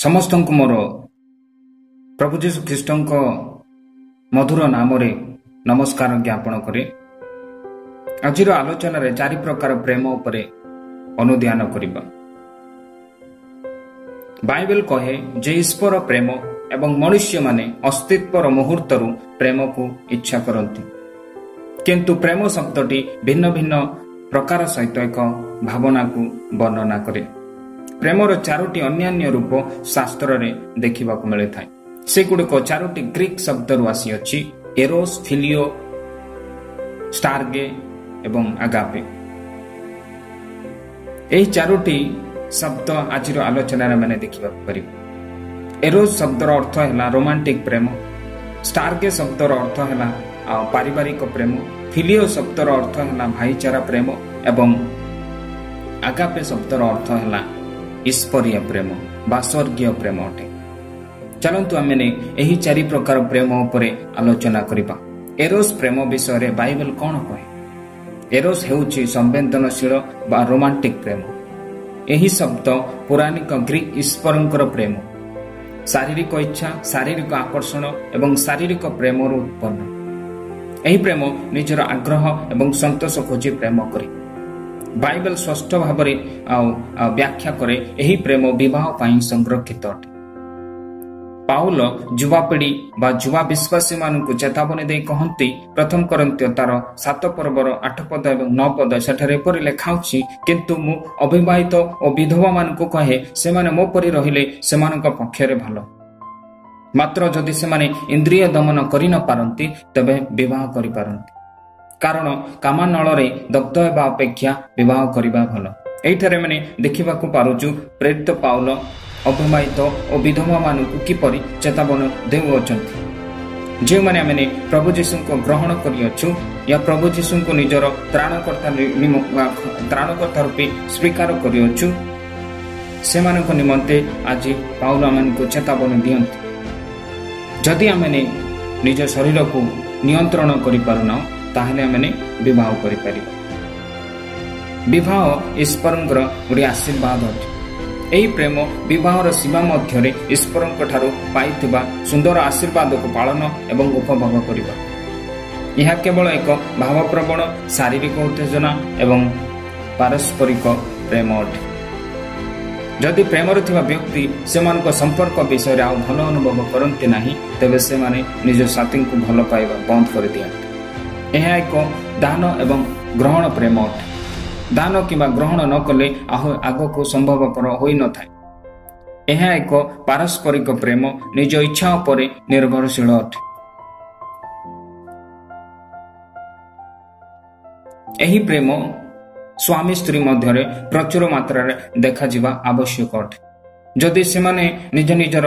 समस्त मोर प्रभु जीशु ख्रीष्ट मधुर नाम नमस्कार ज्ञापन करे। आज आलोचन चारि प्रकार प्रेम उपरे अनुध्यान करिबा। बाइबल कहे जे ईश्वर प्रेम एवं मनुष्य माने अस्तित्वर मुहूर्तरु प्रेम को इच्छा करती, किंतु प्रेम शब्दटी भिन्न भिन्न प्रकार सहित एक भावना को वर्णना करे। प्रेमर चारोटी अन्यान्य रूप शास्त्र रे देखा मिले था। सेगुड़िक चारोटी ग्रीक शब्द आसी अछि एरोस, फिलियो, स्टारगे एवं आगापे। यही चारोटी शब्द आज आलोचना मैंने देखा पारे। एरोस शब्दर अर्थ है रोमांटिक प्रेम, स्टारगे शब्दर अर्थ है पारिवारिक प्रेम, फिलियो शब्दर अर्थ है भाईचारा प्रेम एवं आगापे शब्दर अर्थ है ईश्वरीय प्रेम बा स्वर्गीय प्रेम अटे। चलतु आम यही चारि प्रकार प्रेम उपरे आलोचना करिबा। एरोस प्रेम विषय बाइबल कौन कहे? एरोस हेउछि संवेदनशील बा रोमांटिक प्रेम। यही शब्द पौराणिक ग्रीक ईश्वरंकर प्रेम, शारीरिक इच्छा, शारीरिक आकर्षण एवं शारीरिक प्रेम उत्पन्न। यही प्रेम निजर आग्रह एवं संतोष खोजी प्रेम करे। बाइबल स्पष्ट भाव व्याख्या करे यही प्रेम विवाह पाई संरक्षित अटे। पाउल युवापीढ़ी बा युवा विश्वासी मानू चेतावनी दे कहती प्रथम करंत्य तार 7 पर्वर 8 पद और 9 पद सेठारे एपरि लेखाउछि, किंतु मु अविवाहित और विधवा मानू कहे से माने मो परि रहिले सेमानक पक्षरे भलो। मात्र जदि सेमाने इंद्रिय दमन करि न पारंती तबे विवाह करि पारंती, कारण कामानଳରେ दग्ध हेबा अपेक्षा विवाह करिबा भलो। एठारे माने देखिबाकू पारुछु प्रेरित पाउल अविवाहित और विधवा मानू किपरि चेतावनी देउअछंती। जे माने आमे प्रभु जीशु को ग्रहण करियछु या प्रभु जीशु को निजर त्राणकर्ता रूपी स्वीकार करियछु, सेमानक निमंते आज पाउल आमनको चेतावनी दियंती। जदि आमे निज शरीर को नियंत्रण करि पारुना ताहले आमे विवाह करि पारिबा। विवाह ईश्वरंकर गोटे आशीर्वाद अटे। यही प्रेम विवाहर सीमा मध्य ईश्वरंक ठारू पाइथिबा सुंदर आशीर्वाद को पालन एवं उपभोग करिबा। यह केवल एक भावप्रवण शारीरिक उत्तेजना एवं पारस्परिक प्रेम अटे। जदि प्रेमर थिबा व्यक्ति सेमानक संपर्क विषय आ भल अनुभव करते नहीं, तेबे से माने निज साथी को भल पाइबा बंद कर दियंती। यह एक दान एवं ग्रहण प्रेम अटे। दान किंवा ग्रहण न कले आग को संभवपर होई न थाए। यह एक पारस्परिक प्रेम निज इच्छा पर निर्भरशील अटे। यही प्रेम स्वामी स्त्री मध्य प्रचुर मात्रा देखा जिबा आवश्यक अटे। जदि से माने निज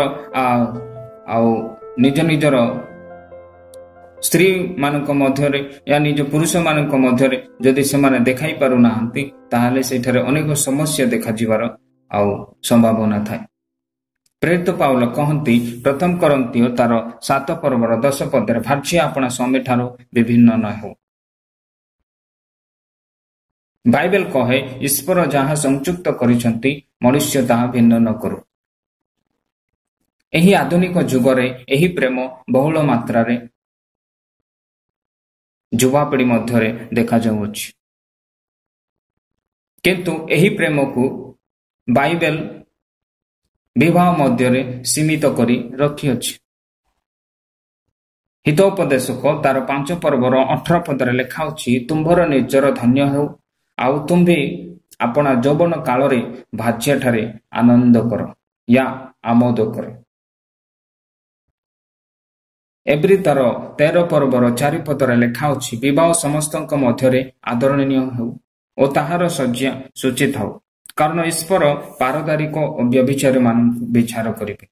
निजर स्त्री मानक मध्य या निज पुरुष मानक मध्य जदि से माने देखाई पारु नाहंती ताहले सेठारे अनेक समस्या देखा जिवार संभावना थाए। प्रेरित पाउल कहती प्रथम करंतियो तार 7 पर्वर 10 पदरे भार्य आपणा स्वामी ठारू विभिन्न न हो। बाइबल कहे ईश्वर जहाँ संयुक्त करिसंती मनुष्य ताहा भिन्न न करू। एही आधुनिक जुगरे एही प्रेम बहुल मात्रा रे युवापीढ़ी मध्य देखा जाउछि, किंतु एही प्रेम को बाइबल विवाह मध्य सीमित करी रखी अछि। हितोपदेशक तार 5 पर्वर 18 पदरे लेखाउछि, तुम्भर निजर धन्य हो आउ तुम्भी अपना यौवन काल रे भाज्य ठारे आनंद कर या आमोद कर। एब्री तार 13 पर्वर 4 पदरे लेखाउछि, विवाह समस्तक मध्य आदरणीय हो और ताहार सज्जा सूचित हो, कारण ईश्वर पारदारिक और व्यभिचारी मान विचार करिबे।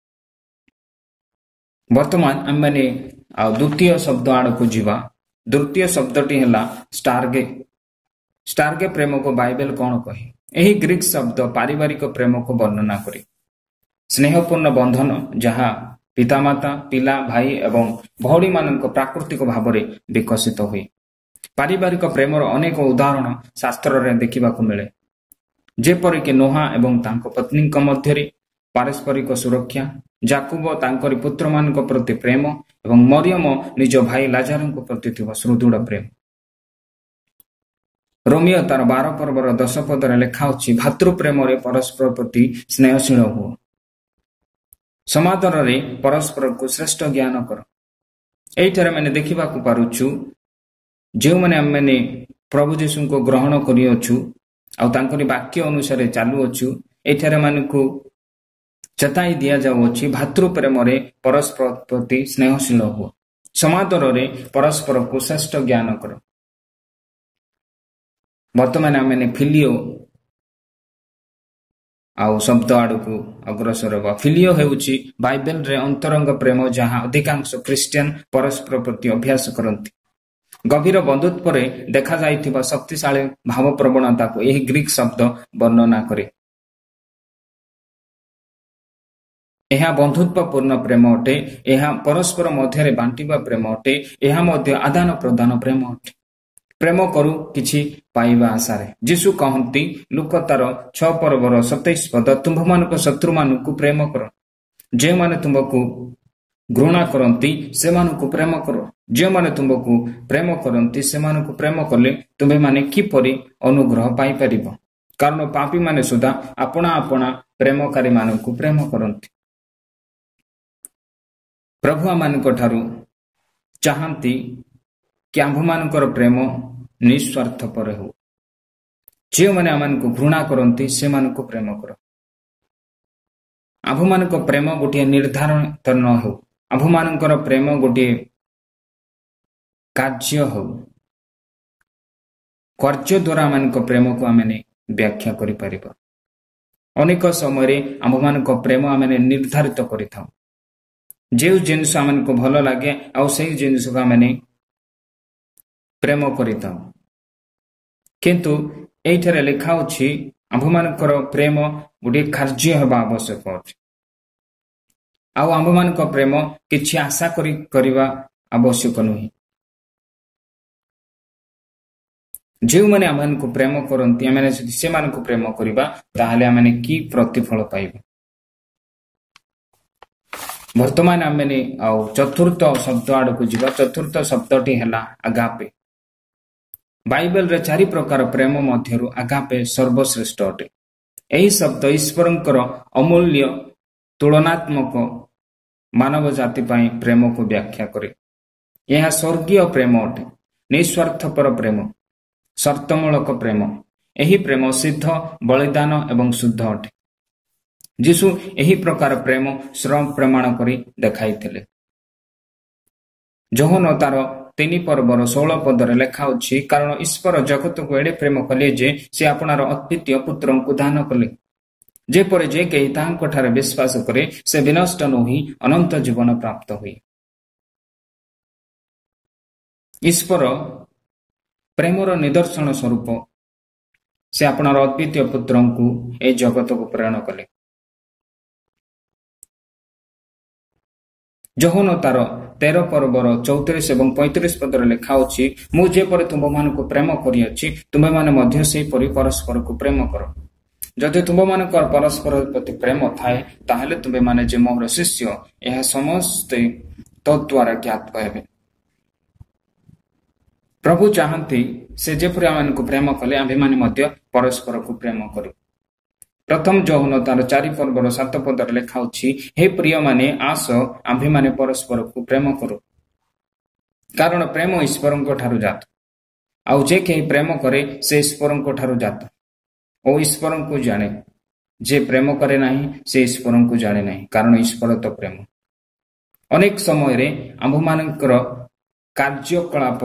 वर्तमान आम मैंने द्वितीय शब्द आड़ को जीवा। द्वितीय शब्दटी है स्टारगे। स्टारगे प्रेम को बाइबल कौन कहे? यही ग्रीक शब्द पारिवारिक प्रेम को वर्णना करे। स्नेहपूर्ण बंधन जहाँ पितामाता, पिला, भाई एवं भौणी मानक प्राकृतिक भाव में विकसित हुए। पारिवारिक प्रेमर अनेक उदाहरण शास्त्र रे देखा मिले, जेपरिक नोहा एवं तांको पत्नी मध्य ପାରସ୍ପରିକ ସୁରକ୍ଷା, ଜାକୁବ ତାଙ୍କରି ପୁତ୍ରମାନଙ୍କ ପ୍ରତି ପ୍ରେମ ଏବଂ ମରିୟମ ନିଜ ଭାଇ ଲାଜାରଙ୍କ ପ୍ରତି ଥିବା ସୁଦୃଢ଼ ପ୍ରେମ। ରୋମିଓ ତାର 12 ପର୍ବର 10 ପଦରେ ଲେଖା ଅଛି, ଭାତୃପ୍ରେମରେ ପରସ୍ପର ପ୍ରତି ସ୍ନେହଶୀଳ ହୁଅ, ସମାଦରରେ ପରସ୍ପରକୁ ଶ୍ରେଷ୍ଠ ଜ୍ଞାନ କର। ଏଇଠାରେ ଆମେ ଦେଖିବାକୁ ପାରୁଛୁ ଯେଉଁମାନେ ଆମେ ପ୍ରଭୁ ଯୀଶୁଙ୍କୁ ଗ୍ରହଣ କରିଅଛୁ ଆଉ ତାଙ୍କରି ବାକ୍ୟ ଅନୁସାରେ ଚାଲୁଅଛୁ, ଏଠାରେ ମାନଙ୍କୁ ଚେତାଇ ଦିଆଯାଉଅଛି ଭାତୃପ୍ରେମରେ ପରସ୍ପର ପ୍ରତି ସ୍ନେହଶୀଳ ହୁଅ, ସମାଦରରେ ପରସ୍ପରକୁ ଶ୍ରେଷ୍ଠ ଜ୍ଞାନ କର। ବର୍ତ୍ତମାନ ଆମେ ଫିଲିଓ ଆଉ ଶବ୍ଦ ଆଡ଼କୁ ଅଗ୍ରସର ହେବା। ଫିଲିଓ ହେଉଛି ବାଇବେଲରେ ଅନ୍ତରଙ୍ଗ ପ୍ରେମ ଯାହା ଅଧିକାଂଶ ଖ୍ରୀଷ୍ଟିଆନ ପରସ୍ପର ପ୍ରତି ଅଭ୍ୟାସ କରନ୍ତି। ଗଭୀର ବନ୍ଧୁତ୍ୱରେ ଦେଖାଯାଇଥିବା ଶକ୍ତିଶାଳୀ ଭାବପ୍ରବଣତାକୁ ଏହି ଗ୍ରୀକ୍ ଶବ୍ଦ ବର୍ଣ୍ଣନା କରେ। ଏହା ବନ୍ଧୁତ୍ୱପୂର୍ଣ୍ଣ ପ୍ରେମ ଅଟେ, ଏହା ପରସ୍ପର ମଧ୍ୟରେ ବାଣ୍ଟିବା ପ୍ରେମ ଅଟେ, ଏହା ମଧ୍ୟ ଆଦାନ ପ୍ରଦାନ ପ୍ରେମ ଅଟେ। ପ୍ରେମ କରୁ କିଛି ପାଇବା ଆଶାରେ। ଯୀଶୁ କହନ୍ତି ଲୁକ ତାର 6 ପର୍ବର 27 ପଦ, ତୁମ୍ଭମାନଙ୍କ ଶତ୍ରୁମାନଙ୍କୁ ପ୍ରେମ କର, ଯେଉଁମାନେ ତୁମକୁ ଘୃଣା କରନ୍ତି ସେମାନଙ୍କୁ ପ୍ରେମ କର, ଯେଉଁମାନେ ତୁମକୁ ପ୍ରେମ କରନ୍ତି ସେମାନଙ୍କୁ ପ୍ରେମ କଲେ ତୁମ୍ଭେମାନେ କିପରି ଅନୁଗ୍ରହ ପାଇପାରିବ? କାରଣ ପାପୀମାନେ ସୁଦ୍ଧା ଆପଣା ଆପଣା ପ୍ରେମକାରୀମାନଙ୍କୁ ପ୍ରେମ କରନ୍ତି। ପ୍ରଭୁ ଆମମାନଙ୍କ ଠାରୁ ଚାହାନ୍ତି କି ଆମ୍ଭମାନଙ୍କର ପ୍ରେମ ନିଃସ୍ୱାର୍ଥପର ହେଉ। ଯେଉଁମାନେ ଆମମାନଙ୍କୁ ଘୃଣା କରନ୍ତି ସେମାନଙ୍କୁ ପ୍ରେମ କର। ଆମ୍ଭମାନଙ୍କ ପ୍ରେମ ଗୋଟିଏ ନିର୍ଦ୍ଧାରିତ ନ ହେଉ, ଆମ୍ଭମାନଙ୍କର ପ୍ରେମ ଗୋଟିଏ କାର୍ଯ୍ୟ ହେଉ। କାର୍ଯ୍ୟ ଦ୍ୱାରା ଆମମାନଙ୍କ ପ୍ରେମକୁ ଆମେ ବ୍ୟାଖ୍ୟା କରିପାରିବା। ଅନେକ ସମୟରେ ଆମ୍ଭମାନଙ୍କ ପ୍ରେମ ଆମେ ନିର୍ଦ୍ଧାରିତ କରିଥାଉ। ଯେଉଁ ଜିନିଷ ଆମମାନଙ୍କୁ ଭଲ ଲାଗେ ଆଉ ସେହି ଜିନିଷକୁ ଆମେ ପ୍ରେମ କରିଥାଉ, କିନ୍ତୁ ଏଇଠାରେ ଲେଖା ଅଛି ଆମ୍ଭମାନଙ୍କର ପ୍ରେମ ଗୋଟିଏ କାର୍ଯ୍ୟ ହେବା ଆବଶ୍ୟକ ଅଟେ। ଆଉ ଆମ୍ଭମାନଙ୍କ ପ୍ରେମ କିଛି ଆଶା କରିବା ଆବଶ୍ୟକ ନୁହେଁ। ଯେଉଁମାନେ ଆମମାନଙ୍କୁ ପ୍ରେମ କରନ୍ତି, ଆମେ ଯଦି ସେମାନଙ୍କୁ ପ୍ରେମ କରିବା ତାହେଲେ ଆମେ କି ପ୍ରତିଫଳ ପାଇବା? ବର୍ତ୍ତମାନ ଆମେ ଆଉ ଚତୁର୍ଥ ଶବ୍ଦ ଆଡ଼କୁ ଯିବା। ଚତୁର୍ଥ ଶବ୍ଦଟି ହେଲା ଆଗାପେ। ବାଇବେଲରେ 4 ପ୍ରକାର ପ୍ରେମ ମଧ୍ୟରୁ ଆଗାପେ ସର୍ବଶ୍ରେଷ୍ଠ ଅଟେ। ଏହି ଶବ୍ଦ ଈଶ୍ୱରଙ୍କର ଅମୂଲ୍ୟ ତୁଳନାତ୍ମକ ମାନବ ଜାତି ପାଇଁ ପ୍ରେମକୁ ବ୍ୟାଖ୍ୟା କରେ। ଏହା ସ୍ୱର୍ଗୀୟ ପ୍ରେମ ଅଟେ, ନିଃସ୍ୱାର୍ଥପର ପ୍ରେମ, ସର୍ତ୍ତମୂଳକ ପ୍ରେମ। ଏହି ପ୍ରେମ ସିଦ୍ଧ, ବଳିଦାନ ଏବଂ ଶୁଦ୍ଧ ଅଟେ। ଯୀଶୁ ଏହି ପ୍ରକାର ପ୍ରେମ ଶ୍ରମ ପ୍ରମାଣ କରି ଦେଖାଇଥିଲେ। ଯୋହନ ତାର 3 ପର୍ବର 16 ପଦରେ ଲେଖା ଅଛି, କାରଣ ଈଶ୍ୱର ଜଗତକୁ ଏଡ଼େ ପ୍ରେମ କଲେ ଯେ ସେ ଆପଣାର ଅଦ୍ୱିତୀୟ ପୁତ୍ରଙ୍କୁ ଦାନ କଲେ, ଯେପରି ଯେ କେହି ତାହାଙ୍କଠାରେ ବିଶ୍ୱାସ କରେ ସେ ବିନଷ୍ଟ ନ ହୋଇ ଅନନ୍ତ ଜୀବନ ପ୍ରାପ୍ତ ହୁଏ। ଈଶ୍ୱର ପ୍ରେମର ନିଦର୍ଶନ ସ୍ୱରୂପ ସେ ଆପଣାର ଅଦ୍ୱିତୀୟ ପୁତ୍ରଙ୍କୁ ଏ ଜଗତକୁ ପ୍ରେରଣ କଲେ। ଯୋହନ ତାର 13 ପର୍ବର 34 ଏବଂ 35 ପଦରେ ଲେଖା ଅଛି, ମୁଁ ଯେପରି ତୁମ୍ଭମାନଙ୍କୁ ପ୍ରେମ କରିଅଛି ତୁମ୍ଭେମାନେ ମଧ୍ୟ ସେହିପରି ପରସ୍ପରକୁ ପ୍ରେମ କର। ଯଦି ତୁମ୍ଭମାନଙ୍କର ପରସ୍ପର ପ୍ରତି ପ୍ରେମ ଥାଏ ତାହେଲେ ତୁମ୍ଭେମାନେ ଯେ ମୋର ଶିଷ୍ୟ ଏହା ସମସ୍ତେ ତଦ୍ୱାରା ଜ୍ଞାତ ହେବେ। ପ୍ରଭୁ ଚାହାନ୍ତି ସେ ଯେପରି ଆମମାନଙ୍କୁ ପ୍ରେମ କଲେ ଆମ୍ଭେମାନେ ମଧ୍ୟ ପରସ୍ପରକୁ ପ୍ରେମ କରୁ। ପ୍ରଥମ ଯୋହନ ତାର 4 ପର୍ବର 7 ପଦରେ ଲେଖା ଅଛି, ହେ ପ୍ରିୟମାନେ ଆସ ଆମ୍ଭେମାନେ ପରସ୍ପରକୁ ପ୍ରେମ କରୁ, କାରଣ ପ୍ରେମ ଈଶ୍ୱରଙ୍କ ଠାରୁ ଜାତ। ଆଉ ଯେ କେହି ପ୍ରେମ କରେ ସେ ଈଶ୍ୱରଙ୍କ ଠାରୁ ଜାତ ଓ ଈଶ୍ୱରଙ୍କୁ ଜାଣେ। ଯେ ପ୍ରେମ କରେ ନାହିଁ ସେ ଈଶ୍ୱରଙ୍କୁ ଜାଣେ ନାହିଁ, କାରଣ ଈଶ୍ୱର ତ ପ୍ରେମ। ଅନେକ ସମୟରେ ଆମ୍ଭମାନଙ୍କର କାର୍ଯ୍ୟକଳାପ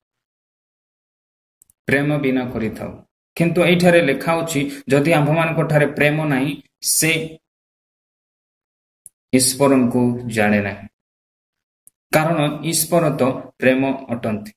ପ୍ରେମ ବିନା କରିଥାଉ, କିନ୍ତୁ ଏଇଠାରେ ଲେଖା ଅଛି ଯଦି ଆମ୍ଭମାନଙ୍କ ଠାରେ ପ୍ରେମ ନାହିଁ ସେ ଈଶ୍ୱରଙ୍କୁ ଜାଣେ ନାହିଁ, କାରଣ ଈଶ୍ୱର ତ ପ୍ରେମ ଅଟନ୍ତି।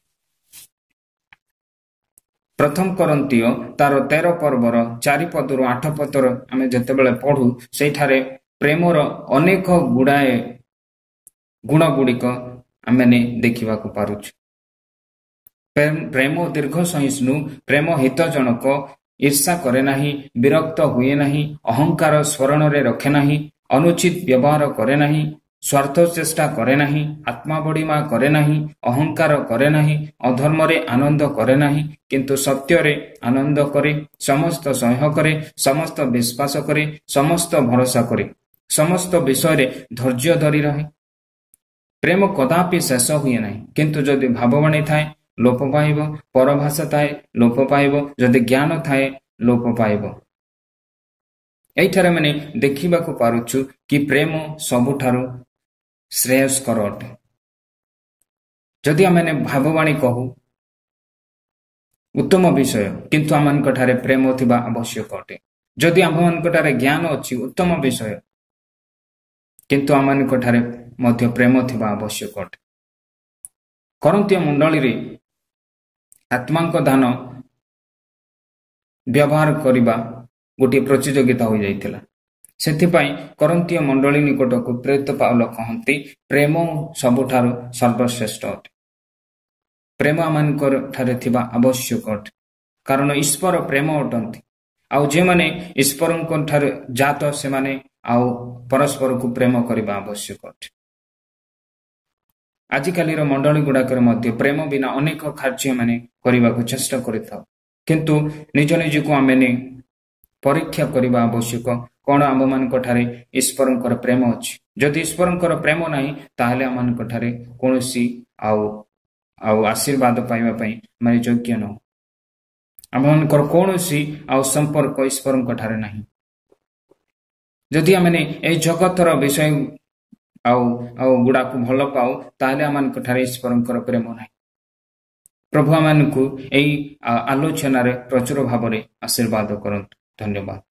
ପ୍ରଥମ କରନ୍ତୀୟ ତାର 13 ପର୍ବର 4 ପଦରୁ 8 ପଦର ଆମେ ଯେତେବେଳେ ପଢୁ ସେଇଠାରେ ପ୍ରେମର ଅନେକ ଗୁଡ଼ାଏ ଗୁଣ ଗୁଡ଼ିକ ଆମେ ଦେଖିବାକୁ ପାରୁଛୁ। ପ୍ରେମ ଦୀର୍ଘ ସହିଷ୍ଣୁ, ପ୍ରେମ ହିତଜନକ, ईर्षा करे नाही, विरक्त हुए नाही, अहंकार स्मरणरे रखे नाही, अनुचित व्यवहार करे नाही, स्वार्थ चेष्टा करे नाही, आत्मा बड़ीमा करे नाही, अहंकार करे नाही, अधर्मरे आनंद करे नाही, किंतु सत्यरे आनंद करे, समस्त सह्य करे, समस्त विश्वास करे, समस्त भरोसा करे, समस्त विषय धैर्य धरी रहे। प्रेम कदापि शेष हुए नहीं, किंतु जदि भाववाणी थाए लोप पाइब, परभाषा थाए लोप पाइब, जदि ज्ञान थाए लोप पाइब। एठारे माने देखिबाकु पारुछु कि प्रेम सबुठारु श्रेयस्कर अटे। जदि आमे भाववाणी कहू उत्तम विषय, किंतु आमनकठारे प्रेम थिबा आवश्यक अटे। जदि आमनकठारे ज्ञान अछि उत्तम विषय, किंतु आमनकठारे मध्य प्रेम थिबा आवश्यक अटे। करंतीय मंडली रे आत्मांक दान व्यवहार करिबा गोटे प्रतियोगिता हो जाइथिला। सेथिपाई करंतीय मंडली निकटकु प्रेरित पाउल कहंती प्रेम सबुठारु सर्वश्रेष्ठ अटे। प्रेम आमनकर ठारे थिबा आवश्यक अटे, कारण ईश्वर प्रेम अटंती। आउ जे माने ईश्वरଙ୍କ ठारे जात से माने आउ परस्पर को प्रेम करिबा आवश्यक अटे। आजिकाली मंडली गुड़ाकर मध्य प्रेम बिना अनेक कार्य माने करने को चेष्टा करिथाउ, किंतु निज निज को आमे परीक्षा करने आवश्यक कौन आम मानकठारे ईश्वरंकर प्रेम अछि। जदि ईश्वरंकर प्रेम नाही ताहले आम मानकठारे कोनोसी आउ आशीर्वाद पाइबा पई माने योग्य न। आम मानकर कोनोसी आउ संपर्क ईश्वरंकर नाही। जदि आमे ए जगतर विषय आउ गुड़ा को भल पाऊ ताहले आमनकठारे ईश्वरंकर प्रेम नाही। प्रभु आमनकु एई आलोचना रे प्रचुर भाव रे आशीर्वाद करंतु। धन्यवाद।